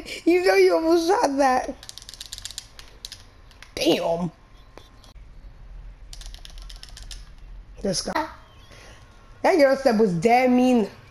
You know you almost shot that. Damn. This guy. That girl step was damn mean.